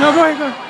No, go ahead, go ahead.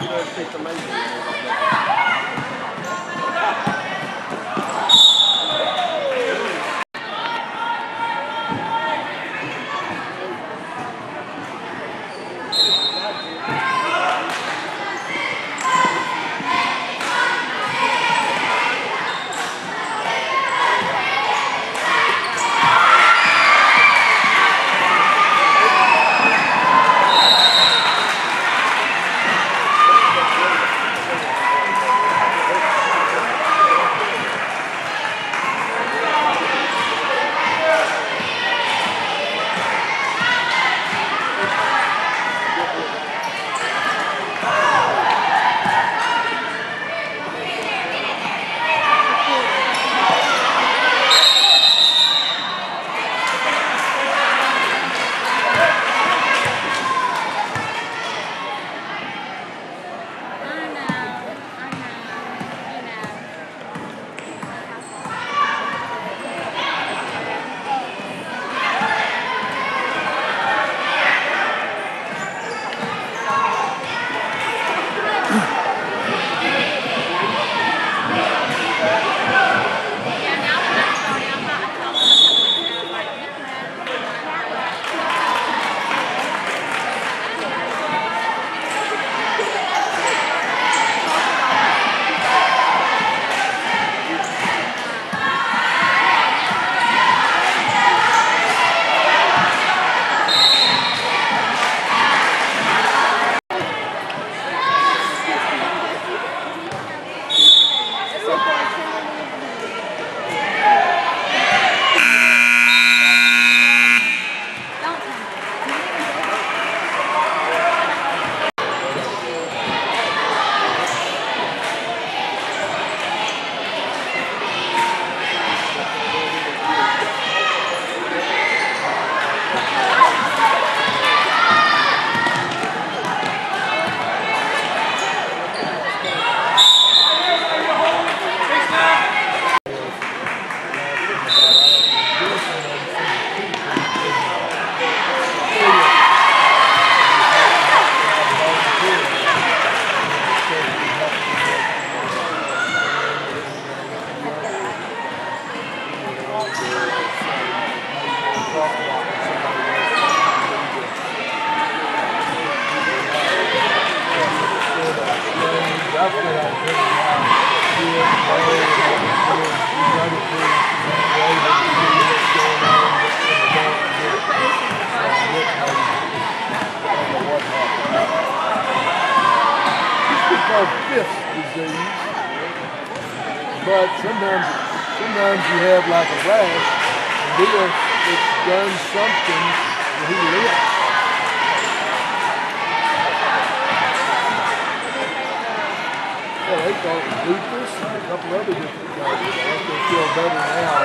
But sometimes you have like a rash, and then it's done something that he lives. Well, they thought it was lupus and a couple other different things. I think they feel better now.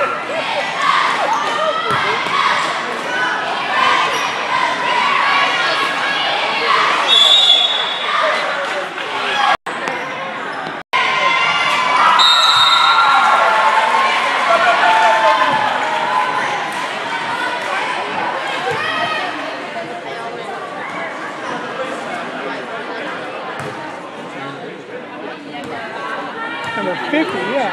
Number 50, yeah.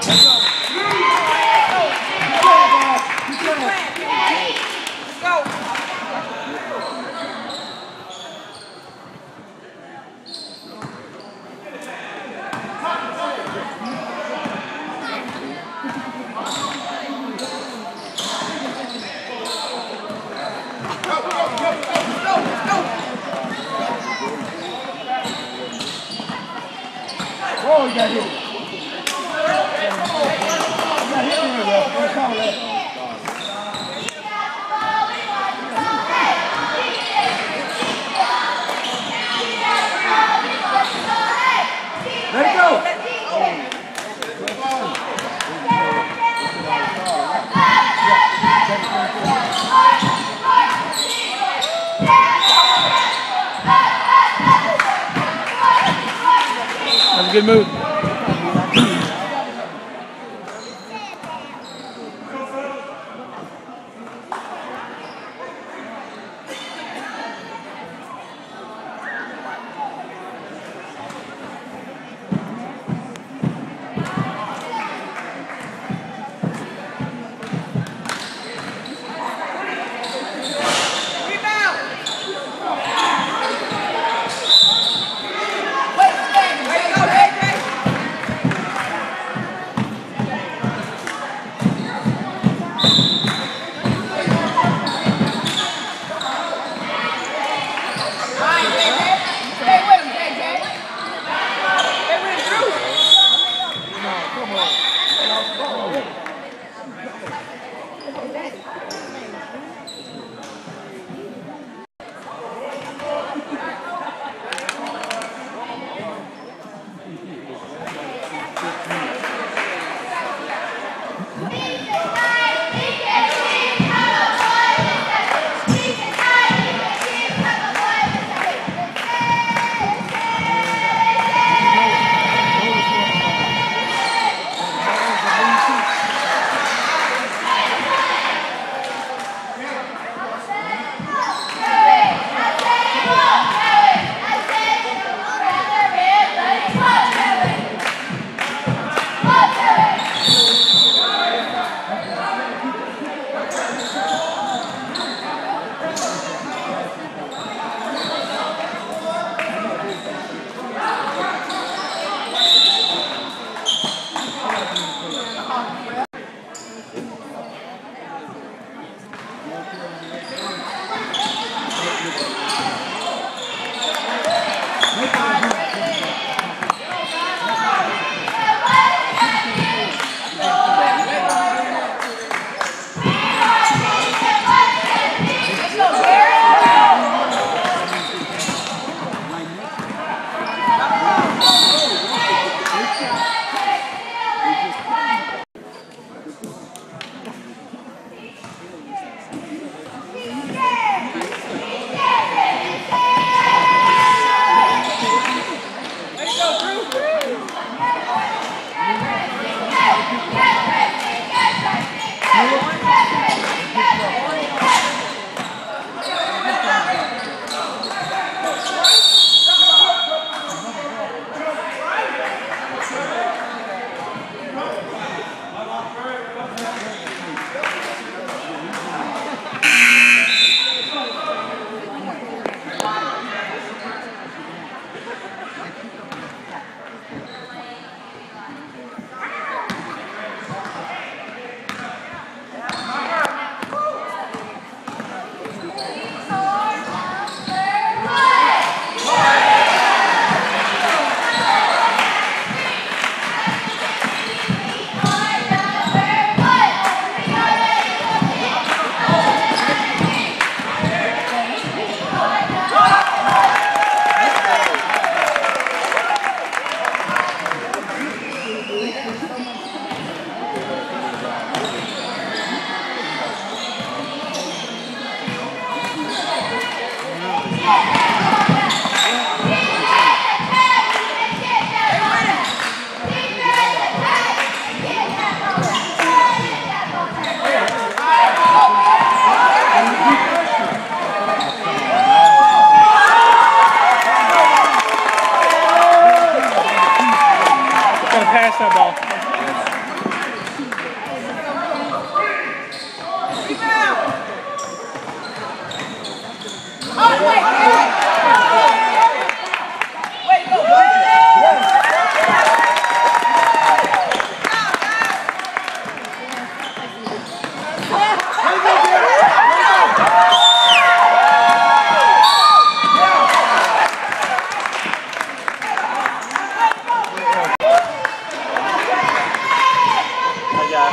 Oh, you got hit. Let it go. That's a good move. Way to go, AJ!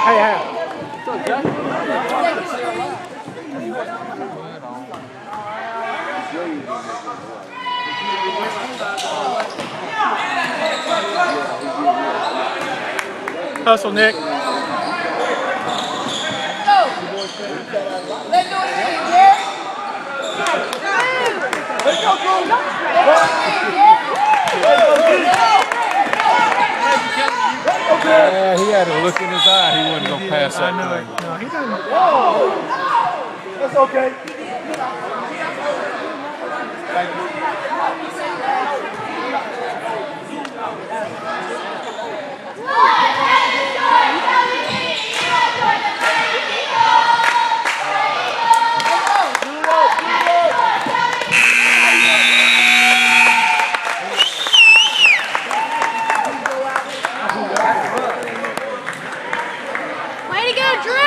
Hey, hey. Hustle, Nick. Let's do it again, yeah? Let's go, He had a look in his eye. He wasn't going to pass that thing. No, he doesn't. That's okay. Way to go, Drew!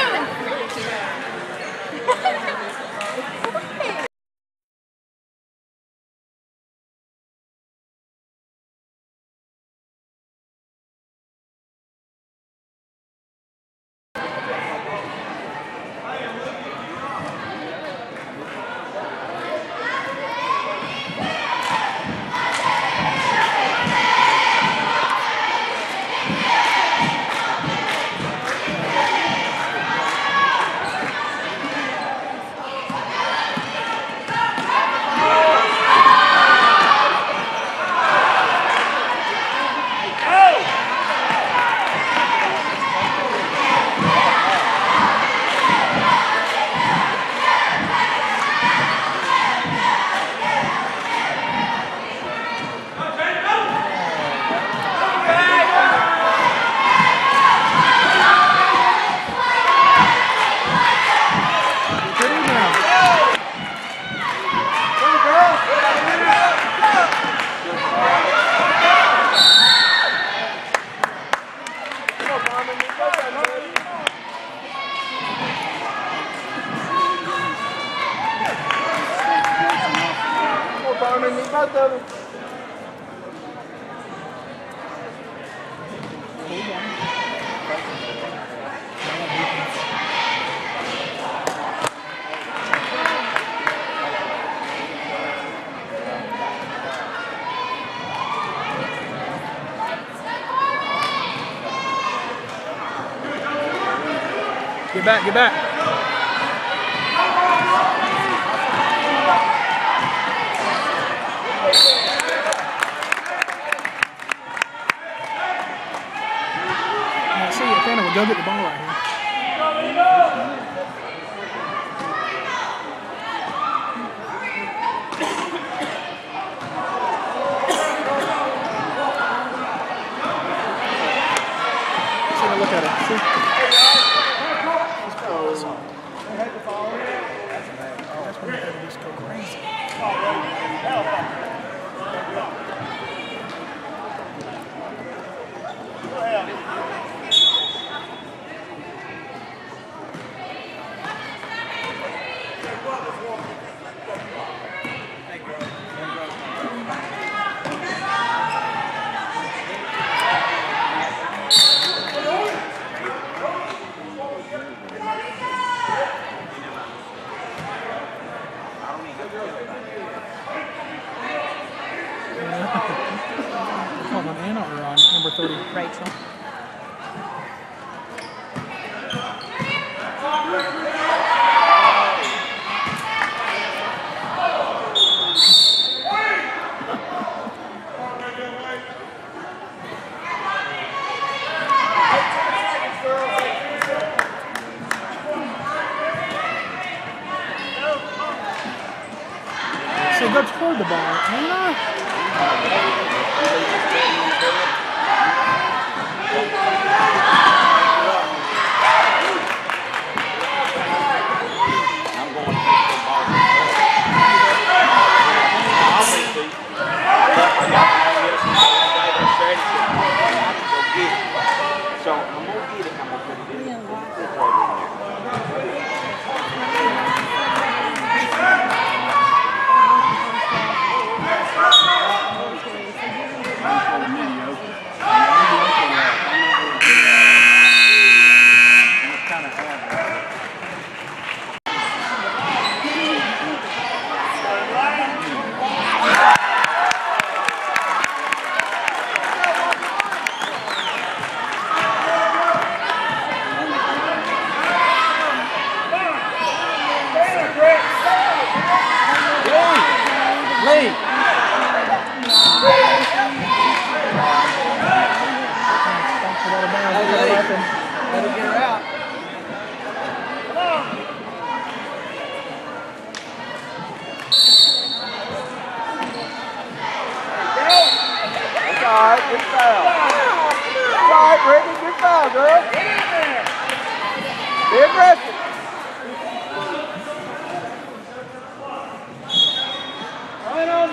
Get back, get back. Now, see, if Anna would go get the ball right here. See, now look at it. See? That's when they just go crazy. Called on Anna or on number 30? Rachel. So go toward the ball. Anna. nothing. Better get her out. That's all right. Good foul. That's all right, Brittany. Good foul, girl. Get in there. Be aggressive. Right on.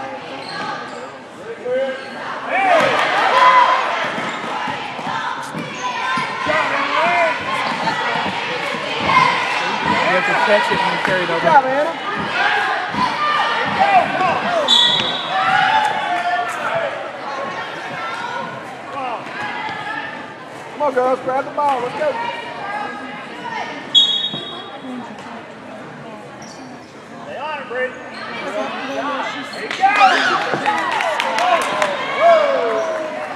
You have to catch it and carry it over. Good job, Anna. Come on, girls, grab the ball. Let's go. Stay on it, Brady. There you go. Whoa.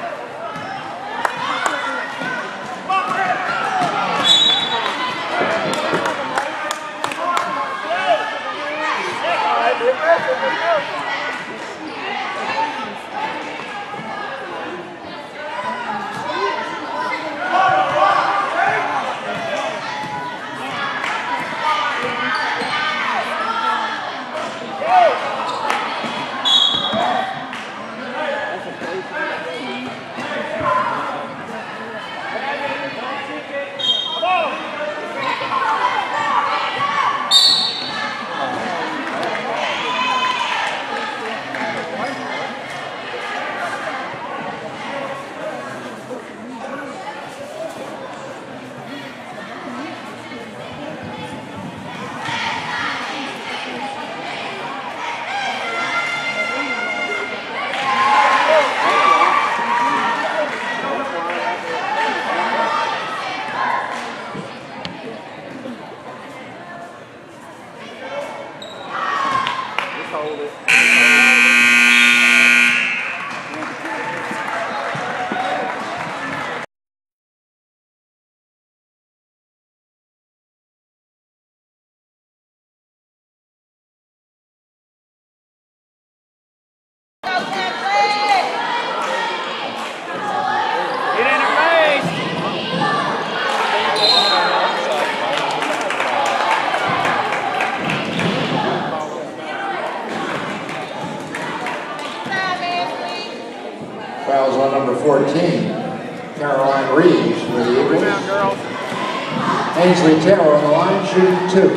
Fouls on number 14, Caroline Reeves for the Eagles. Ainsley Taylor on the line, shooting 2.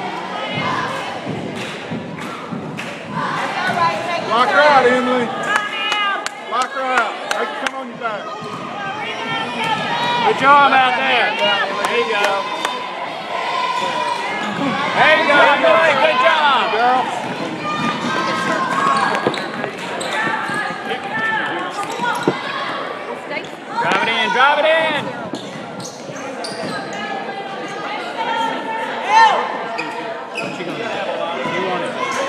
Lock her out, Emily. Lock her out. Make her come on your back. Good job out there. There you go. There you go, Emily. Good job, girl. Drive it in, drive it in. What you gonna do? You want it?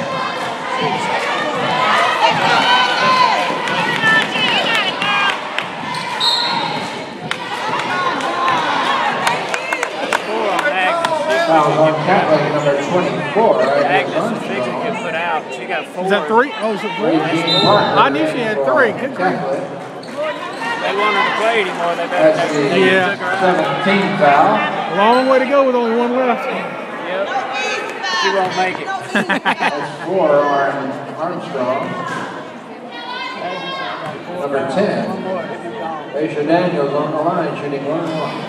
Fouls on Catley, number 24. Agnes is big and get put out. She got 4. Is that 3? Oh, is it 3? I knew she had 3. Good grief. They want her to play anymore. They better That's the took her out. 17th foul. A long way to go with only 1 left. Yep. She won't make it. That's 4 on Armstrong. Number 10, Aisha Daniels on the line, shooting 1-1.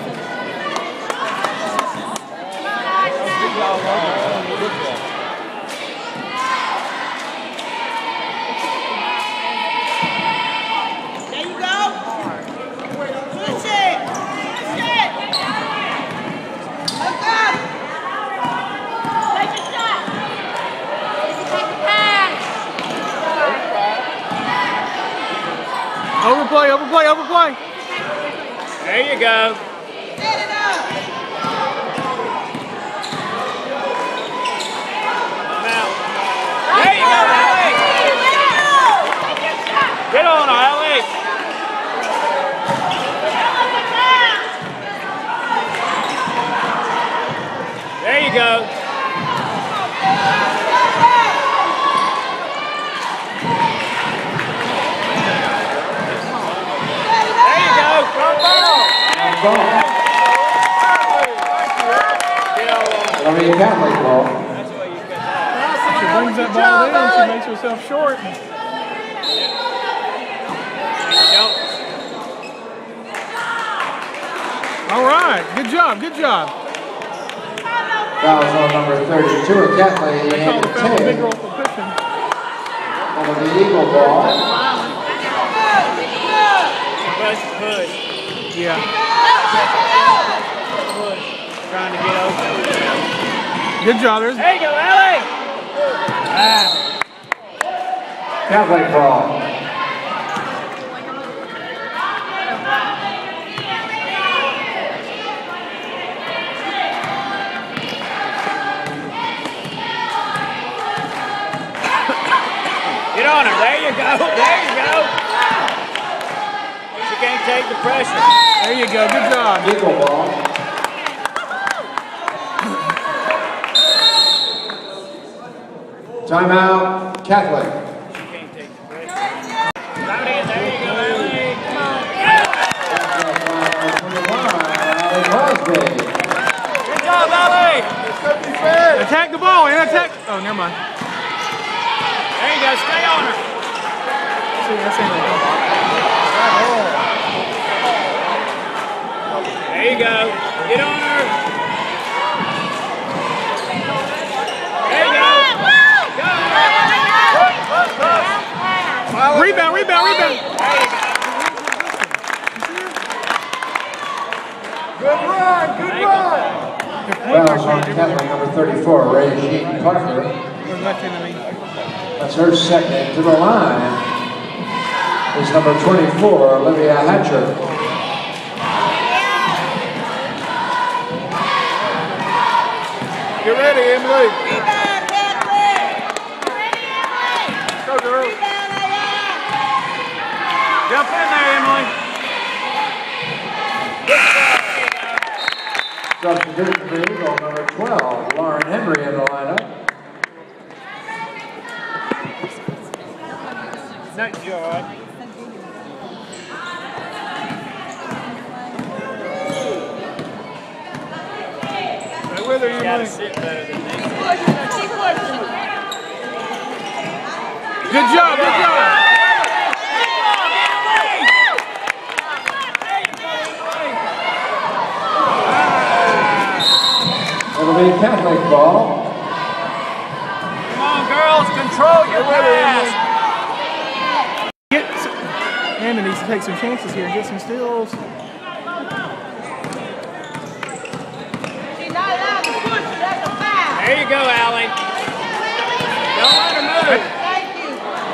Overplay, overplay, overplay. There you go. Set it up. Come out. There you go, Alex. Get on, Alex. There you go. There you go. Front ball. ball. It'll be a Catholic ball. She brings that ball down, she makes herself short. All right, good job, good job. Fouls on number 32, a Catholic They call and the foul a big 10. girl for pushing. Over the Eagle ball. Push. Yeah. Trying to get open. Good job, there you go, Allie! Catholic ball. Get on her, there you go, there you go! She can't take the pressure. There you go, good job. Eagle ball. Timeout, Catholic. She can't take the pressure. There you go, Allie. Come on. Crosby. Good job, Allie. Attack the ball and attack. Oh, never mind. There you go, stay on her. See, that's it. There you go. Get on her. There you go. Go. Rebound, rebound, rebound. Good run, good run. Fouls on Catholic number 34, Regine Parker. That's her second. To the line is number 24, Olivia Hatcher. Get ready, Emily. Go, girl. Jump in there, Emily. Substitution for Eagle number 12, Lauren Henry in the lineup. Nice job. Stay with her, Emily. Good job, good job. It'll be a Catholic ball. Come on, girls, control your pass. Anna needs to take some chances here and get some steals. She's not allowed to push it. That's a foul. There you go, Allie. Don't let her move. Thank you.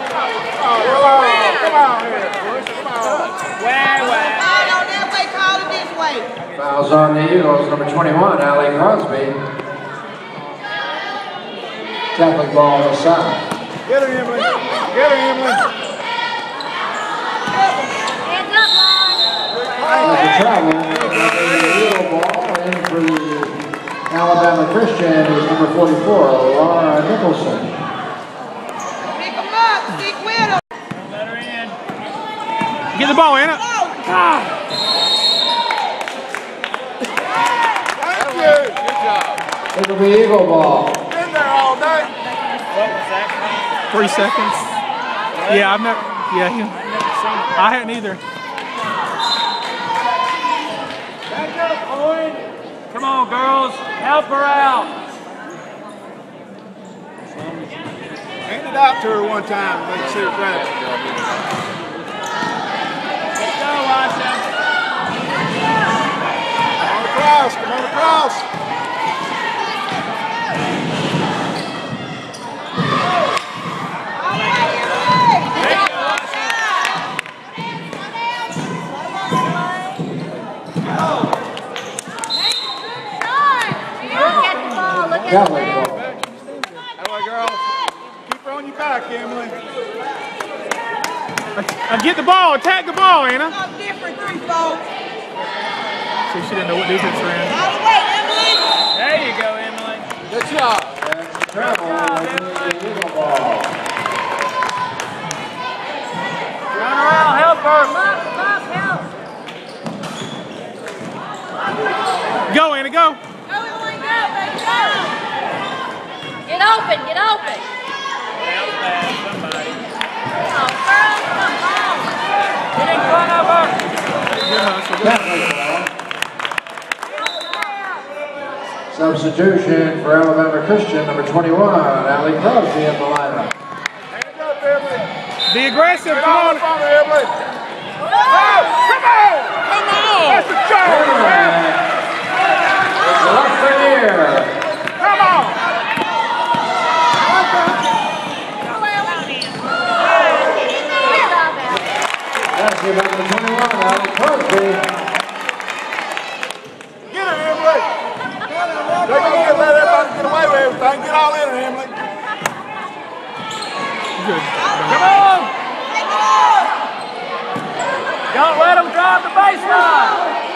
Come on here. Way. Call on that way, call it this way. Fouls on the Eagles, number 21, Allie Crosby. Catholic ball on the side. Get her, Emily. Get her, Emily. There's a travel. The Eagle ball in for the Alabama Christian is number 44, Laura Nicholson. Pick them up. Stick with them. Let her in. Get the ball, Anna. Thank you. Good job. It'll be Eagle ball. Been there all day. What was that? 3 seconds. Yeah, I've never. Yeah, I've never seen it. I hadn't either. Back up, Owen. Come on, girls. Help her out. Hand it out to her one time. Let me see her grab it. Let's go, Washington. Come on across. Come on across. Catholic ball. That way, girls. Keep her on your back, Emily. Get the ball. Attack the ball, Anna. All different 3-4. See, she didn't know what defense we're in. All the way, Emily. There you go, Emily. Good job. That's the travel with the Eagle ball. Run around, help her. Help. open, get open. Oh, girl, come on. Get in front of her. Substitution for Alabama Christian, number 21, Allie Crosby in the lineup. Hands up, Emily. Be aggressive, Get come on on. the phone, Emily. Oh, come on! Come on. That's the charge, man. Lafreniere. Come on! That's your number 21, Allie Crosby. Get her, Emily. They're going to let everybody get away with everything. Get all in her, Emily. Good. Come on. Don't let them drive the baseline.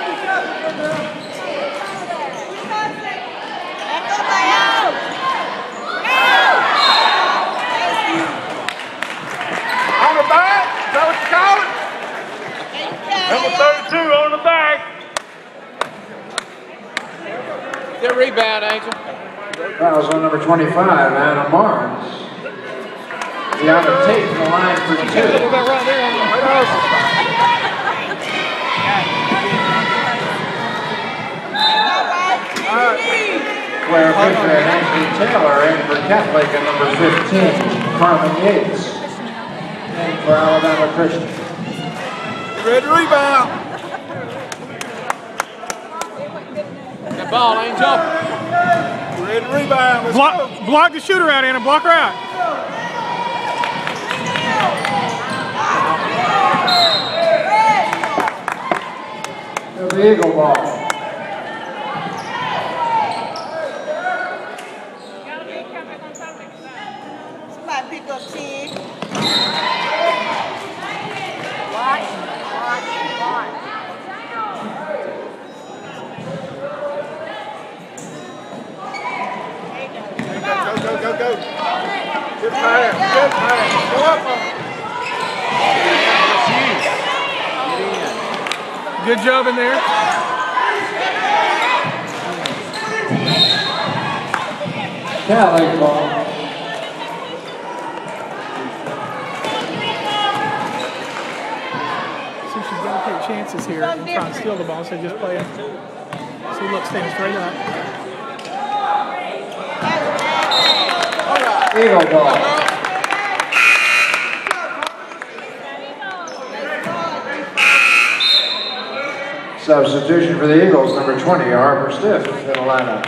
On the back? Is that what you call it? Number 32 on the back. Good rebound, Angel. Fouls on number 25, Anna Barnes. Deanna Tate in the line for 2. Claire Fisher and Ashley Taylor in for Catholic at number 15, Carmen Yates in for Alabama Christian. Ready to rebound. Good ball, Angel. Ready to rebound. Let's go. Block the shooter out, Anna. Block her out. The Eagle ball. Somebody pick up 10. Go. Good pass. Good pass. Go up on it. Good job in there. Catholic ball. See, she's got to take chances here and try and steal the ball, so just play it. See, look, stand straight up. Eagle ball. Substitution for the Eagles, number 20, Harper Stiff in the lineup.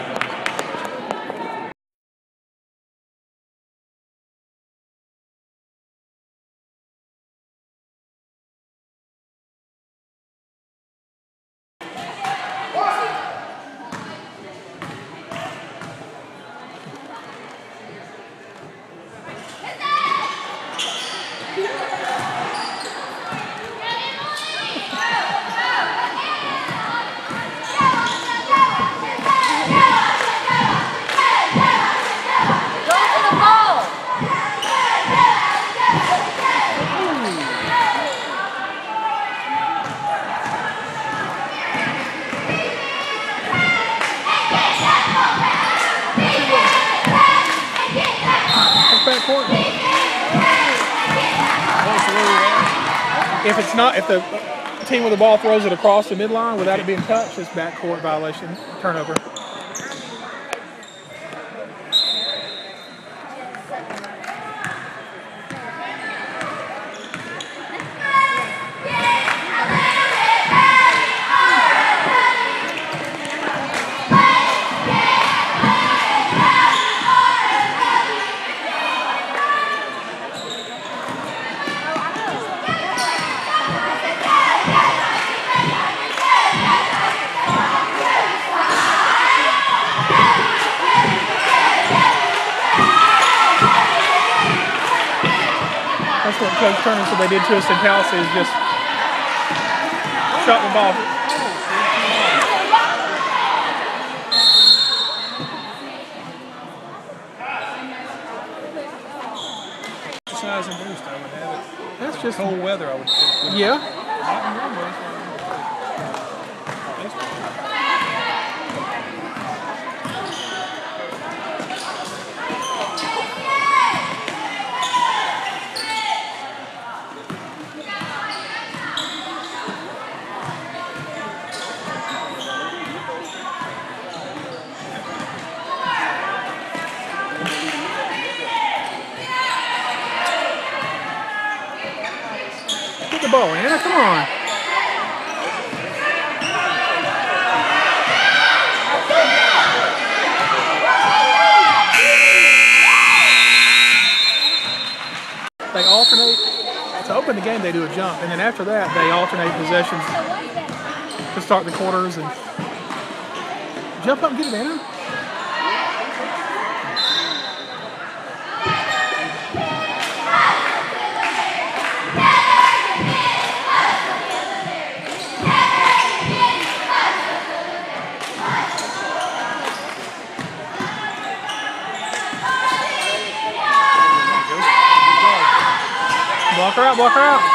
If the team with the ball throws it across the midline without it being touched, it's backcourt violation, turnover. That's what Coach Turner said they did to us in Tallahassee, is just shot the ball. Exercise and boost, I would have it. That's just Cold weather, I would think. yeah. ball, Anna. Come on. They alternate. To open the game, they do a jump, and then after that, they alternate possessions to start the quarters and jump up and get it, Anna. Block her out, block her out.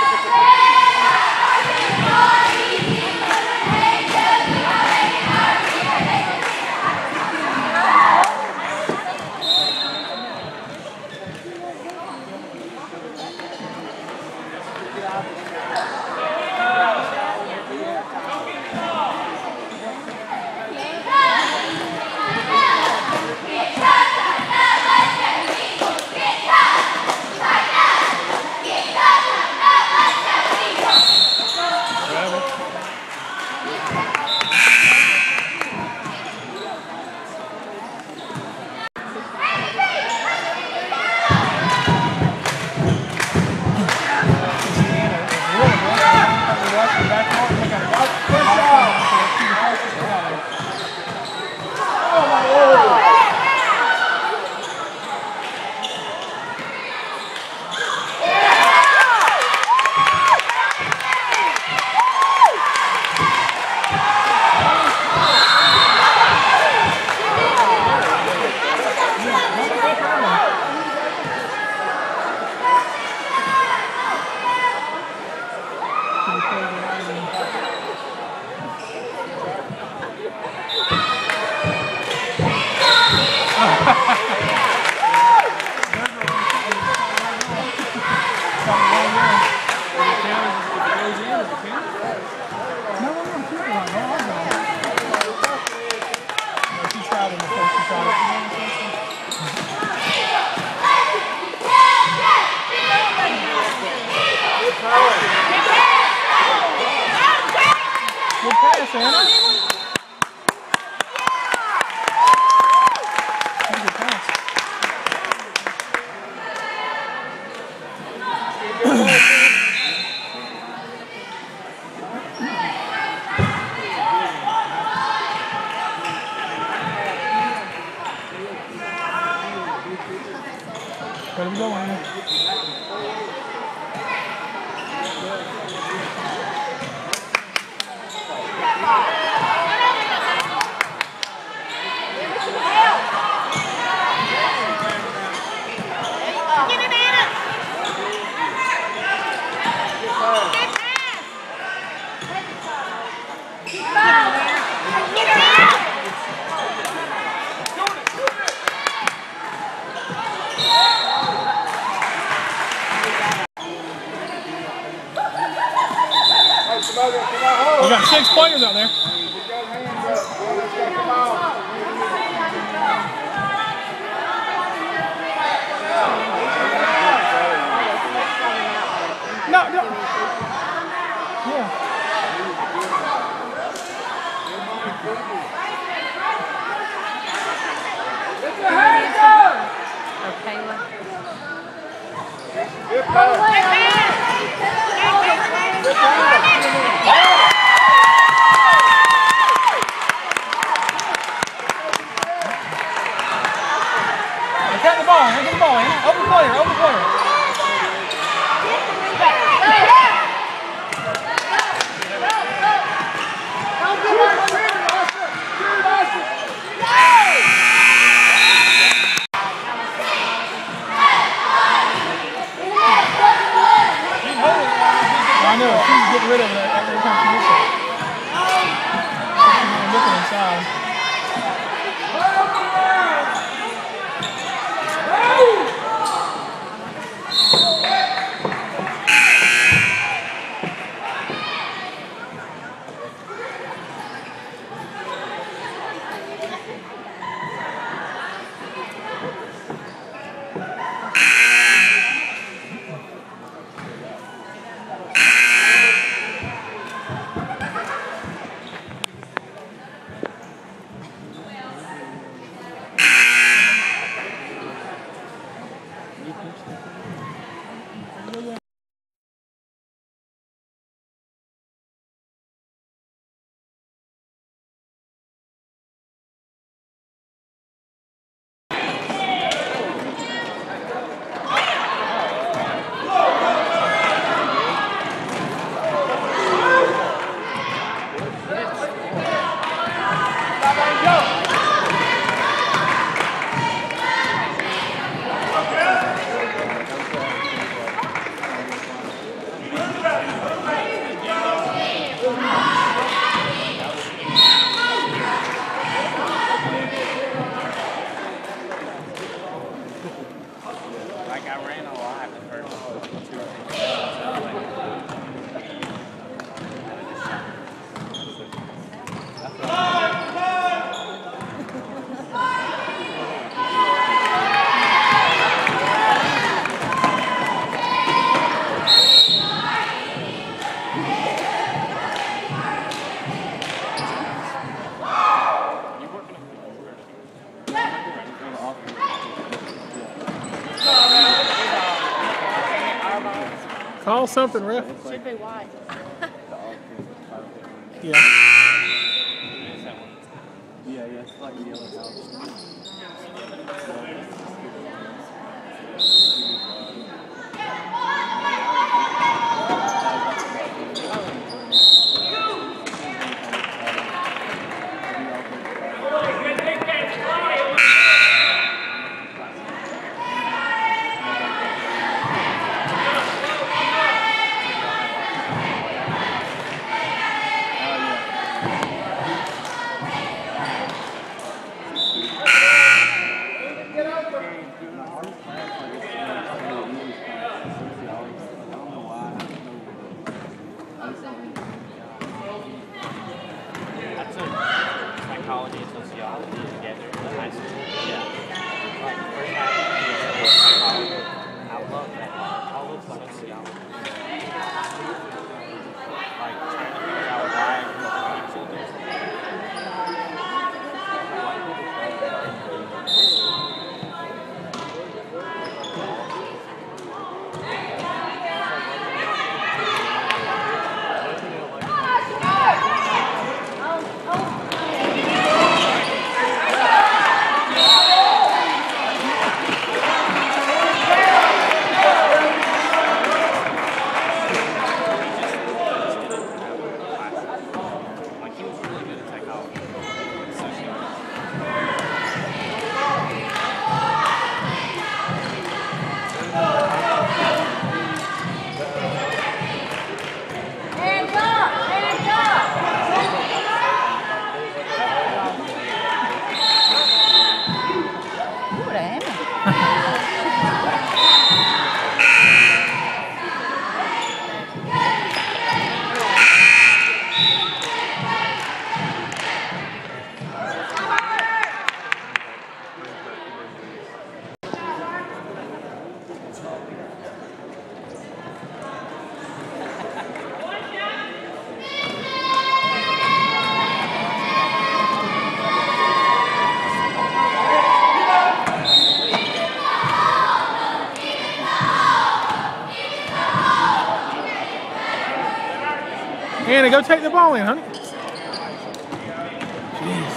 Good pass, Anna. Good pass. Let him go, Anna. We got 6 players out there. No, no. Yeah. Get your hands up! Kayla. Good pass. Attack the ball, get the ball, Anna. Open player, open player. I know, she's getting rid of it every time she gets it. She's looking inside. Call something, ref. Should be white. Yeah. Yeah, it's like the yellow house. Psychology and sociology together in high school. Yeah. Like first half I love that. I love sociology. Like trying to figure out why people do Anna, go take the ball in, honey. Jeez.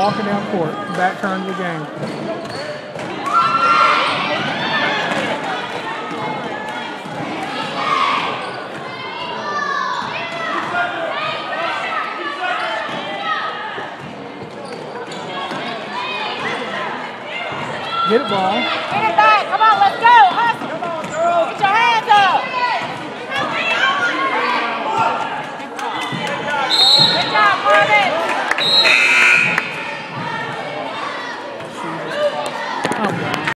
walking down court. Back turn to the game. Get it, ball. Get it back. Come on, let's go. Hustle. Come on, girls. Get your hands up. Good job, Marvin.